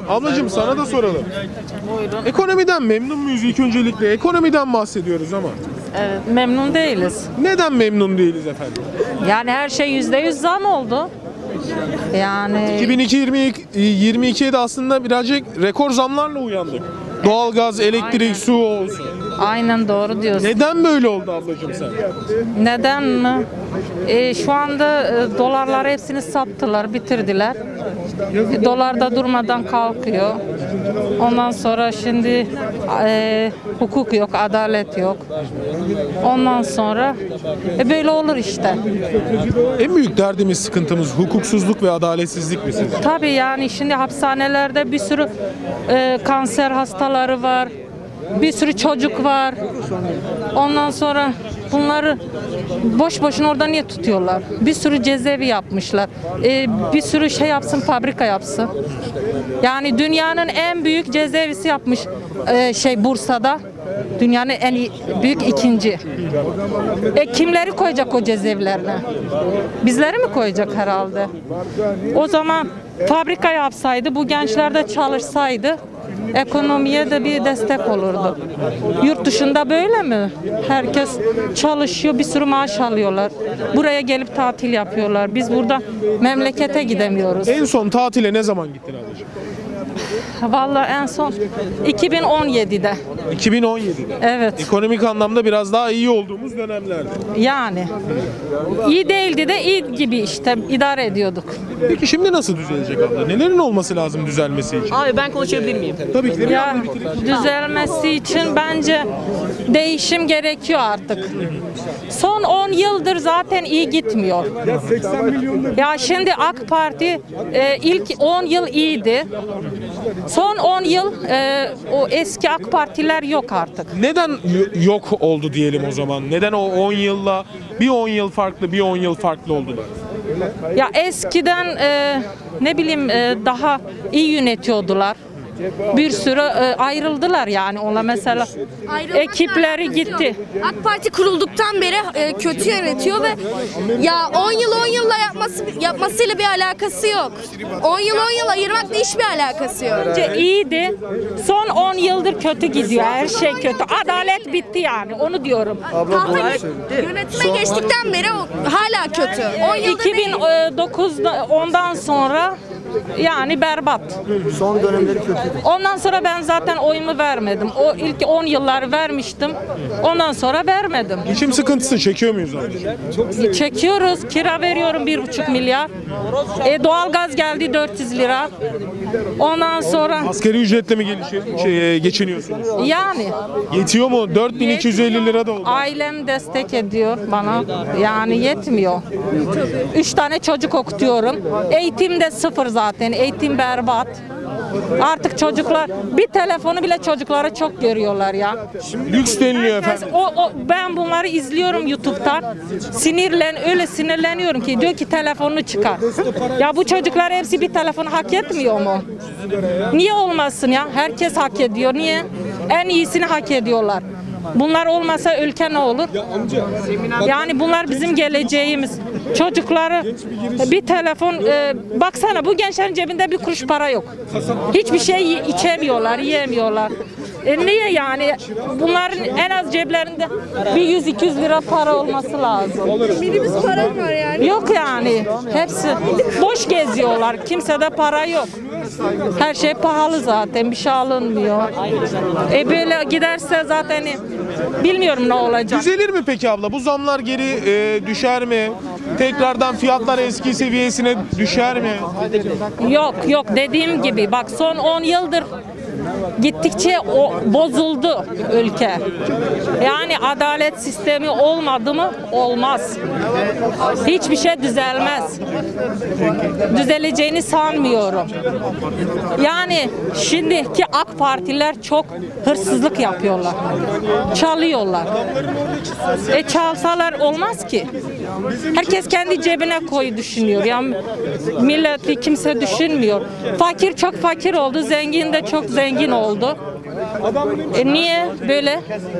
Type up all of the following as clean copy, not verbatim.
Ablacığım sana da soralım. Buyurun. Ekonomiden memnun muyuz ilk öncelikle? Ekonomiden bahsediyoruz ama. Evet, memnun değiliz. Neden memnun değiliz efendim? Yani her şey %100 zam oldu. Yani 2022'ye de aslında birazcık rekor zamlarla uyandık. Doğalgaz, elektrik, Aynen. su olsun. aynen doğru diyorsun. Neden böyle oldu ablacığım sen? Neden mi? Şu anda dolarları hepsini sattılar, bitirdiler. Dolar da durmadan kalkıyor. Ondan sonra şimdi hukuk yok, adalet yok. Ondan sonra böyle olur işte. En büyük derdimiz, sıkıntımız hukuksuzluk ve adaletsizlik mi sizce? Tabii yani şimdi hapishanelerde bir sürü kanser hastaları var. Bir sürü çocuk var. Ondan sonra bunları boş boşuna orada niye tutuyorlar? Bir sürü cezaevi yapmışlar. Bir sürü şey yapsın, fabrika yapsın. Yani dünyanın en büyük cezaevisi yapmış Bursa'da. Dünyanın en büyük ikinci. Kimleri koyacak o cezaevlerine? Bizleri mi koyacak herhalde? O zaman fabrika yapsaydı, bu gençler de çalışsaydı ekonomiye de bir destek olurdu. Yurt dışında böyle mi? Herkes çalışıyor, bir sürü maaş alıyorlar. Buraya gelip tatil yapıyorlar. Biz burada memlekete gidemiyoruz. En son tatile ne zaman gittin ablacığım? Vallahi en son 2017'de. 2017'de. Evet. Ekonomik anlamda biraz daha iyi olduğumuz dönemlerde. Yani iyi değildi de iyi gibi işte idare ediyorduk. Peki şimdi nasıl düzelecek abla? Nelerin olması lazım düzelmesi için? Abi ben konuşabilir miyim? Tabii ki de. Ya düzelmesi için bence değişim gerekiyor artık. Son 10 yıldır zaten iyi gitmiyor. Ya şimdi AK Parti ilk 10 yıl iyiydi. Son 10 yıl o eski AK Partiler yok artık. Neden yok oldu diyelim o zaman? Neden o 10 yılla bir 10 yıl farklı, bir 10 yıl farklı oldular? Ya eskiden ne bileyim daha iyi yönetiyordular. Bir sürü ayrıldılar yani ona mesela ekipleri gitti. AK Parti kurulduktan beri kötü yönetiyor ve ya 10 yılla yapmasıyla bir alakası yok. 10 yıl ayırmakla hiçbir alakası yok. Önce iyiydi. Son 10 yıldır kötü gidiyor. Her şey kötü. Adalet bitti yani. Onu diyorum. Yönetime geçtikten beri hala kötü. 10 yıldır değil. 2009'da ondan sonra yani berbat. Son dönemleri kötü. Ondan sonra ben zaten oyumu vermedim. O ilk 10 yıllar vermiştim. Ondan sonra vermedim. Geçim sıkıntısı çekiyor muyuz ablacığım? Çekiyoruz. Kira veriyorum 1,5 milyar. Doğalgaz geldi 400 lira. Ondan sonra Asgari ücretle mi geçiniyorsunuz? yani Yetiyor mu? 4250 lira da oldu. ailem destek ediyor bana. Yani yetmiyor. 3 tane çocuk okutuyorum. Eğitim de sıfır zaten. Eğitim berbat. Artık çocuklar bir telefonu bile çocuklara çok görüyorlar ya. Lüks deniliyor efendim. Ben bunları izliyorum YouTube'dan. Öyle sinirleniyorum ki diyor ki telefonunu çıkar. Ya bu çocuklar hepsi bir telefonu hak etmiyor mu? Niye olmasın ya? Herkes hak ediyor. Niye? En iyisini hak ediyorlar. Bunlar olmasa ülke ne olur? Yani bunlar bizim geleceğimiz. Çocukları bir telefon, baksana bu gençlerin cebinde bir kuruş para yok. Hiçbir şey içemiyorlar, yiyemiyorlar. Niye yani? Bunların en az ceplerinde bir 100-200 lira para olması lazım. Minibüs param var yani. Yok yani. Hepsi boş geziyorlar. Kimsede para yok. Her şey pahalı zaten. Bir şey alınmıyor. Böyle giderse zaten bilmiyorum ne olacak. Düzelir mi peki abla? Bu zamlar geri düşer mi? Tekrardan fiyatlar eski seviyesine düşer mi? Yok dediğim gibi bak son 10 yıldır gittikçe bozuldu ülke. Yani adalet sistemi olmadı mı olmaz. Hiçbir şey düzelmez. Düzeleceğini sanmıyorum. Yani şimdiki AK Partiler çok hırsızlık yapıyorlar. Çalıyorlar. Çalsalar olmaz ki. Herkes kendi cebine koyu düşünüyor. Yani milleti kimse düşünmüyor. Fakir çok fakir oldu, zengin de çok zengin oldu. Niye böyle?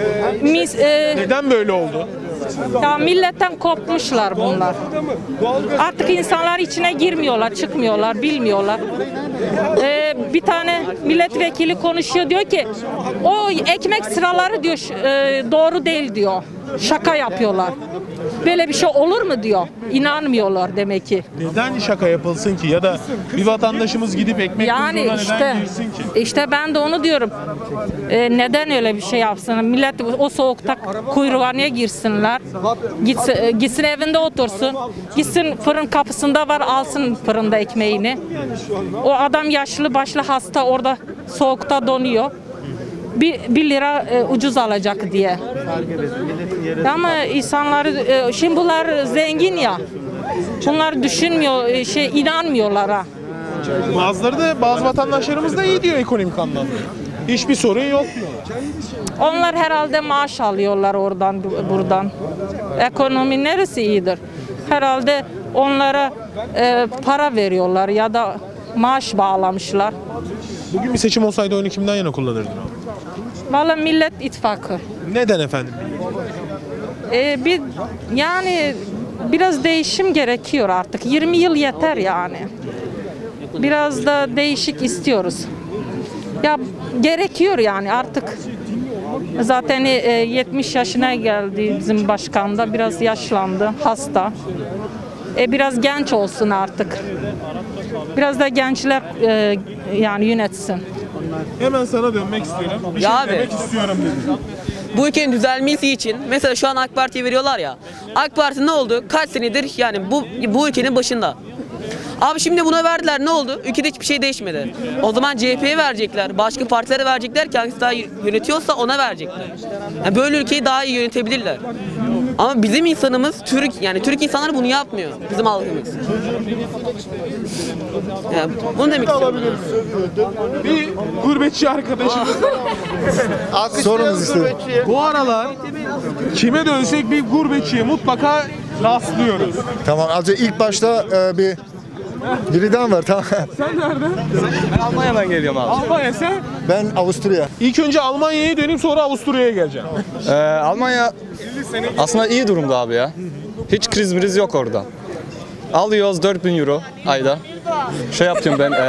Neden böyle oldu? Ya milletten kopmuşlar bunlar. Artık insanlar içine girmiyorlar, çıkmıyorlar, bilmiyorlar. Bir tane milletvekili konuşuyor, diyor ki o ekmek sıraları diyor doğru değil diyor. Şaka yapıyorlar. Böyle bir şey olur mu diyor. İnanmıyorlar demek ki. Neden şaka yapılsın ki? Ya da bir vatandaşımız gidip ekmek Yani kuyruğuna işte neden girsin ki? işte ben de onu diyorum. Neden öyle bir şey yapsın? Millet o soğukta kuyruğa niye girsinler? Gitsin evinde otursun. Gitsin fırın kapısında var, alsın fırında ekmeğini. O adam yaşlı başlı hasta orada soğukta donuyor. Bir lira ucuz alacak diye. Ama insanları şimdi bunlar zengin ya. Bunlar düşünmüyor, inanmıyorlar ha. Bazı vatandaşlarımız da iyi diyor ekonomik anlamda. Hiçbir sorun yok diyor. Onlar herhalde maaş alıyorlar oradan buradan. Ekonomi neresi iyidir? Herhalde onlara para veriyorlar ya da maaş bağlamışlar. Bugün bir seçim olsaydı oyunu kimden yana kullanırdın abi? Vallahi Millet İttifakı. Neden efendim? Yani biraz değişim gerekiyor artık. 20 yıl yeter yani. Biraz da değişik istiyoruz. Ya gerekiyor yani artık. Zaten 70 yaşına geldi bizim başkan da, biraz yaşlandı, hasta. Biraz genç olsun artık. Biraz da gençler yani yönetsin. Hemen sana dönmek istiyorum. Bir Ya şey abi. demek istiyorum dedim. Bu ülkenin düzelmesi için mesela şu an AK Parti'ye veriyorlar ya. AK Parti ne oldu? Kaç senedir yani bu ülkenin başında. Abi şimdi buna verdiler, ne oldu? Ülkede hiçbir şey değişmedi. O zaman CHP'ye verecekler, başka partilere verecekler ki hangisi daha iyi yönetiyorsa ona verecekler. Yani böyle ülkeyi daha iyi yönetebilirler. Ama bizim insanımız yani Türk insanları bunu yapmıyor. Bizim halkımız. Yani bunu demek istiyorum. Bir gurbetçi arkadaşımız. Sorunuz işte. Bu aralar kime dönsek bir gurbetçiye mutlaka rastlıyoruz. Tamam. Azıcık ilk başta biriden var. Tamam. Sen nereden? Ben Almanya'dan geliyorum abi. Almanya sen? Ben Avusturya. İlk önce Almanya'ya döneyim, sonra Avusturya'ya geleceğim. Almanya aslında iyi durumda abi ya. Hiç kriz yok orada. Alıyoruz 4.000 euro ayda. Şey yapıyorum ben,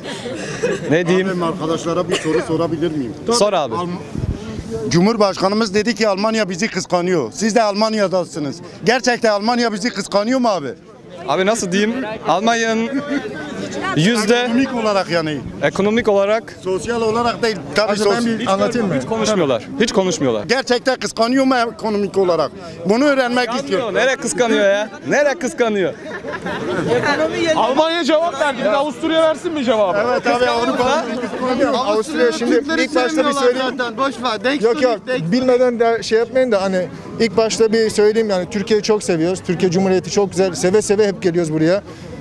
ne diyeyim? Arkadaşlara bir soru sorabilir miyim? Sor abi. Cumhurbaşkanımız dedi ki Almanya bizi kıskanıyor. Siz de Almanya'dasınız. Gerçekten Almanya bizi kıskanıyor mu abi? Abi nasıl diyeyim? Almanya'nın Ekonomik olarak yani. ekonomik olarak Sosyal olarak değil. Tabii Ben bir anlatayım mı? konuşmuyorlar. Hiç konuşmuyorlar. Gerçekten kıskanıyor mu ekonomik olarak? Bunu öğrenmek istiyorum. Nereye kıskanıyor ya? Nereye kıskanıyor? Almanya cevap verdi. Bir de Avusturya versin mi cevabı? Evet abi Avrupa. Avusturya şimdi ilk başta bir söyleyeyim. Boş ver. Yok bilmeden de şey yapmayın da hani ilk başta bir söyleyeyim yani Türkiye'yi çok seviyoruz. Türkiye Cumhuriyeti çok güzel. Seve seve hep geliyoruz buraya.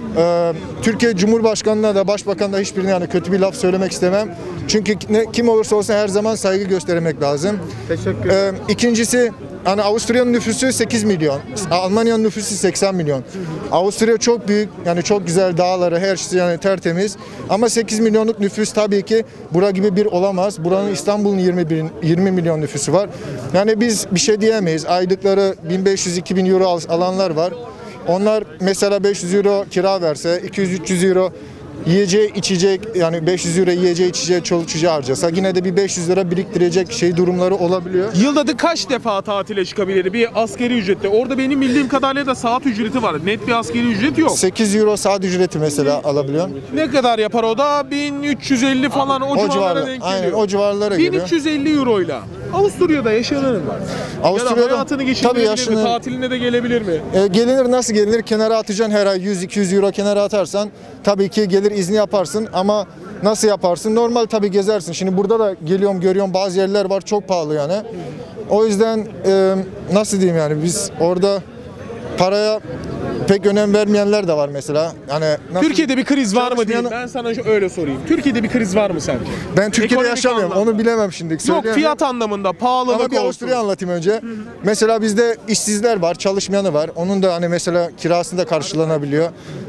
Türkiye Cumhurbaşkanı'na da Başbakan'a da hiçbirine yani kötü bir laf söylemek istemem. Çünkü kim olursa olsun her zaman saygı göstermek lazım. Teşekkür ederim. İkincisi hani Avusturya'nın nüfusu 8 milyon. Almanya'nın nüfusu 80 milyon. Avusturya çok büyük. Yani çok güzel dağları, her şey yani tertemiz. Ama 8 milyonluk nüfus tabii ki bura gibi bir olamaz. Buranın İstanbul'un 20 milyon nüfusu var. Yani biz bir şey diyemeyiz. Aylıkları 1500-2000 euro alanlar var. Onlar mesela 500 euro kira verse, 200-300 euro yiyeceği içecek yani 500 euro yiyeceği içeceği çoluk çocuğa harcasa yine de bir 500 lira biriktirecek durumları olabiliyor. Yılda da kaç defa tatile çıkabilir bir askeri ücrette? Orada benim bildiğim kadarıyla da saat ücreti var. Net bir askeri ücret yok. 8 euro saat ücreti mesela alabiliyor. Ne kadar yapar o da? 1350 falan o civarlara denk geliyor. Aynen o civarlara geliyor. 1350 euroyla. Avusturya'da yaşanır mı? Avusturya'da ya da hayatını tabii geçirebilir mi? Tatiline de gelebilir mi? Gelinir nasıl gelinir? Kenara atacaksın her ay 100-200 euro kenara atarsan tabii ki gelir izni yaparsın ama nasıl yaparsın? Normal tabii gezersin. Şimdi burada da geliyorum görüyorum bazı yerler var çok pahalı yani. O yüzden nasıl diyeyim yani biz orada paraya pek önem vermeyenler de var mesela. Yani Türkiye'de bir kriz var mı diyeyim. Çalışmayan- Ben sana öyle sorayım. Türkiye'de bir kriz var mı sence? Ben Türkiye'de Ekonomik yaşamıyorum. anlamda. Onu bilemem şimdi. Yok, Söyleyemem. fiyat anlamında pahalılık Ama bir olsun. Avusturya anlatayım önce. Mesela bizde işsizler var, çalışmayanı var. Onun da hani mesela kirası da karşılanabiliyor.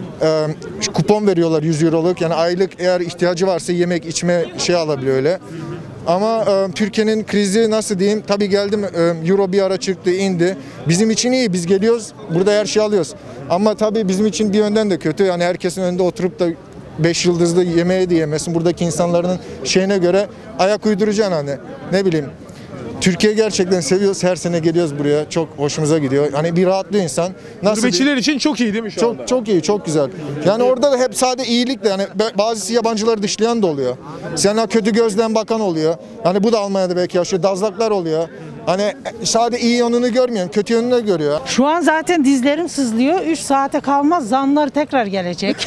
Kupon veriyorlar 100 euroluk. Yani aylık eğer ihtiyacı varsa yemek, içme alabiliyor öyle. Ama Türkiye'nin krizi nasıl diyeyim? Tabii geldim euro bir ara çıktı, indi. Bizim için iyi. Biz geliyoruz, burada her şeyi alıyoruz. Ama tabii bizim için bir yönden de kötü. Yani herkesin önünde oturup da 5 yıldızlı yemeği de yemesin. Buradaki insanların şeyine göre ayak uyduracaksın hani. Ne bileyim. Türkiye gerçekten seviyoruz. Her sene geliyoruz buraya. Çok hoşumuza gidiyor. Hani bir rahatlıyor insan. Nasıl Gurbetçiler için çok iyi değil mi şu anda? çok çok iyi, çok güzel. Yani orada da hep sadece iyilikle yani bazısı yabancıları dışlayan da oluyor. Sana kötü gözden bakan oluyor. Hani bu da Almanya'da belki yaşıyor. Dazlaklar oluyor. Hani sadece iyi yönünü görmüyorum, kötü yönünü görüyor. Şu an zaten dizlerim sızlıyor. 3 saate kalmaz zamlar tekrar gelecek.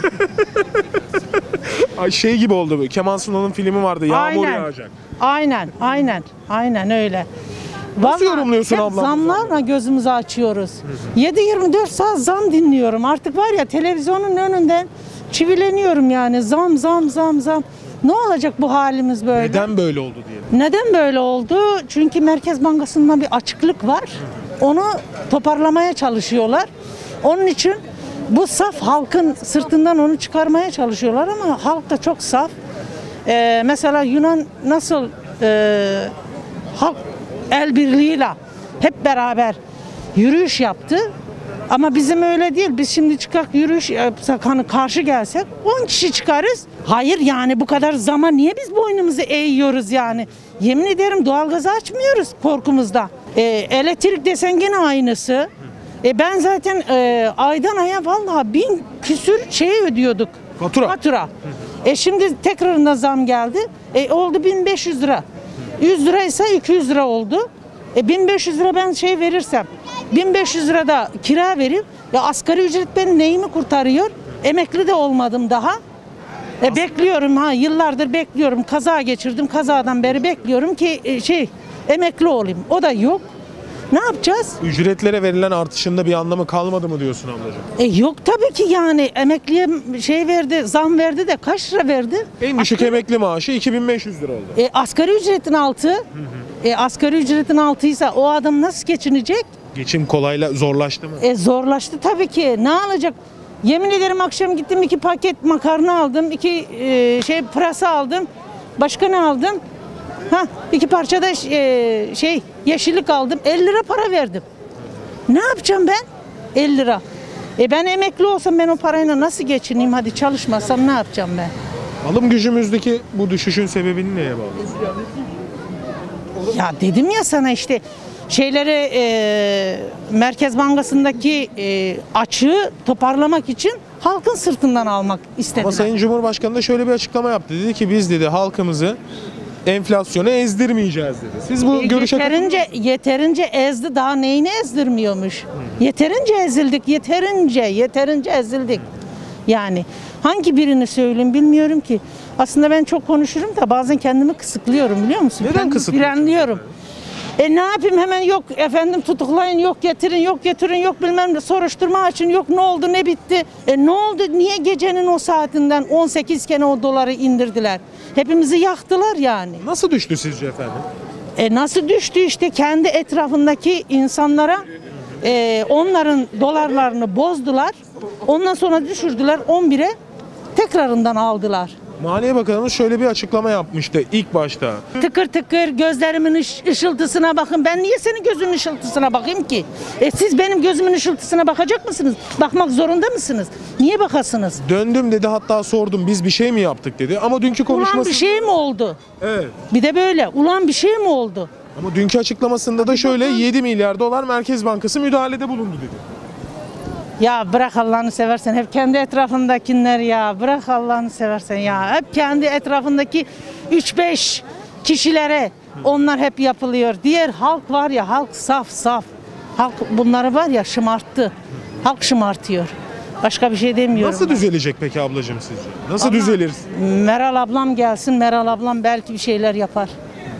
Ay şey gibi oldu bu. Kemal Sunal'ın filmi vardı. Yağmur yağacak. Aynen öyle. Nasıl yorumluyorsun hep ablam? zamlarla gözümüzü açıyoruz. 7-24 saat zam dinliyorum. Artık var ya televizyonun önünden çivileniyorum yani. Zam. Ne olacak bu halimiz böyle? Neden böyle oldu diye. Neden böyle oldu? Çünkü Merkez Bankası'nda bir açıklık var. Onu toparlamaya çalışıyorlar. Onun için bu saf halkın sırtından onu çıkarmaya çalışıyorlar ama halk da çok saf. Mesela Yunan nasıl halk el birliğiyle hep beraber yürüyüş yaptı. Ama bizim öyle değil. Biz şimdi çıkak yürüyüş yapsak hani karşı gelsek 10 kişi çıkarız. Hayır yani bu kadar zaman niye biz boynumuzu eğiyoruz yani? Yemin ederim doğalgazı açmıyoruz korkumuzda. Elektrik desen gene aynısı. Ben zaten aydan aya vallahi 1000 küsür şey ödüyorduk. Fatura. Şimdi tekrarında zam geldi. Oldu 1500 lira. 100 liraysa 200 lira oldu. 1500 lira ben şey verirsem 1500 lira da kira verip ya asgari ücret benim neyimi kurtarıyor? Emekli de olmadım daha. Bekliyorum yıllardır bekliyorum. Kaza geçirdim. Kazadan beri bekliyorum ki emekli olayım. O da yok. Ne yapacağız? Ücretlere verilen artışında bir anlamı kalmadı mı diyorsun ablacığım? Yok tabii ki yani emekliye verdi, zam verdi de kaç lira verdi? En düşük emekli maaşı 2500 lira oldu. Asgari ücretin altı. Asgari ücretin altıysa o adam nasıl geçinecek? Geçim zorlaştı mı? Zorlaştı tabii ki. Ne alacak? Yemin ederim akşam gittim 2 paket makarna aldım, 2 pırasa aldım. Başka ne aldım? 2 parça da yeşillik aldım. 50 lira para verdim. Ne yapacağım ben? 50 lira. Ben emekli olsam ben o parayla nasıl geçineyim? Hadi çalışmasam ne yapacağım ben? Alım gücümüzdeki bu düşüşün sebebini neye bağlı? Ya dedim ya sana işte Merkez Bankası'ndaki açığı toparlamak için halkın sırtından almak istediler. Ama Sayın Cumhurbaşkanı da şöyle bir açıklama yaptı. Dedi ki biz dedi halkımızı enflasyona ezdirmeyeceğiz dedi. Siz bu görüşe yeterince ezdi, daha neyini ezdirmiyormuş? Yeterince ezildik, yeterince ezildik. Yani hangi birini söyleyeyim bilmiyorum ki. Aslında ben çok konuşurum da bazen kendimi kısıklıyorum biliyor musun? Neden kısıtlıyorsun? Frenliyorum. Ne yapayım hemen yok efendim tutuklayın, yok getirin, yok bilmem ne soruşturma açın, yok ne oldu ne bitti. Ne oldu niye gecenin o saatinden 18 kere o doları indirdiler? Hepimizi yaktılar yani. Nasıl düştü sizce efendim? Nasıl düştü işte kendi etrafındaki insanlara onların dolarlarını bozdular. Ondan sonra düşürdüler 11'e tekrarından aldılar. Maliye Bakanımız şöyle bir açıklama yapmıştı ilk başta. Tıkır tıkır gözlerimin ışıltısına bakın. Ben niye senin gözünün ışıltısına bakayım ki? Siz benim gözümün ışıltısına bakacak mısınız? Bakmak zorunda mısınız? Niye bakasınız? Döndüm dedi hatta sordum biz bir şey mi yaptık dedi. Ama dünkü konuşması... Ulan bir şey mi oldu? Evet. Bir de böyle ulan bir şey mi oldu? Ama dünkü açıklamasında da şöyle 7 milyar dolar Merkez Bankası müdahalede bulundu dedi. Ya bırak Allah'ını seversen hep kendi etrafındakiler ya bırak Allah'ını seversen ya hep kendi etrafındaki 3-5 kişilere onlar hep yapılıyor. Diğer halk var ya halk saf. Halk bunları var ya şımarttı. Halk şımartıyor. Başka bir şey demiyorum. Nasıl düzelecek peki ablacığım sizce? Nasıl düzelir? Meral ablam gelsin. Meral ablam belki bir şeyler yapar.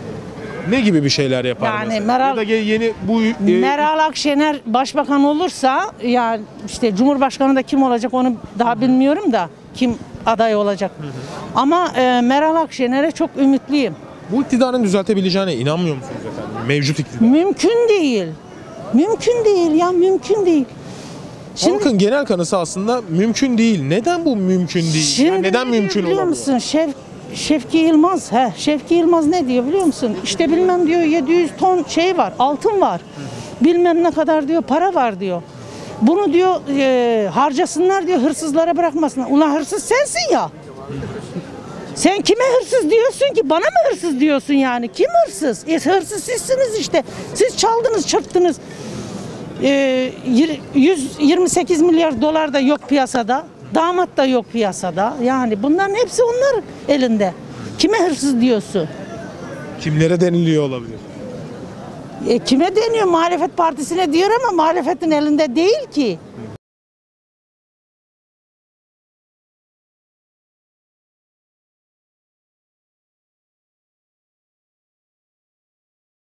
Ne gibi bir şeyler yapar Yani mesela? Meral- Ya da yeni bu Meral Akşener başbakan olursa ya işte Cumhurbaşkanı da kim olacak onu daha bilmiyorum da kim aday olacak. Ama Meral Akşener'e çok ümitliyim. bu iktidarın düzeltebileceğine inanmıyor musunuz efendim? Mevcut iktidar. Mümkün değil. Mümkün değil. Halkın genel kanısı aslında mümkün değil. Neden bu mümkün değil? Yani neden mümkün biliyor olamıyor? musun? Şevki Yılmaz ne diyor biliyor musun? İşte bilmem diyor 700 ton şey var, altın var. Bilmem ne kadar diyor para var diyor. Bunu diyor harcasınlar diyor, hırsızlara bırakmasınlar. Ulan hırsız sensin ya. Sen kime hırsız diyorsun ki? Bana mı hırsız diyorsun yani? Kim hırsız? Hırsız sizsiniz işte. Siz çaldınız, çırptınız. 128 milyar dolar da yok piyasada. Damat da yok piyasada. Yani bunların hepsi onlar elinde. Kime hırsız diyorsun? Kimlere deniliyor olabilir? Kime deniyor? Muhalefet partisine diyor ama muhalefetin elinde değil ki.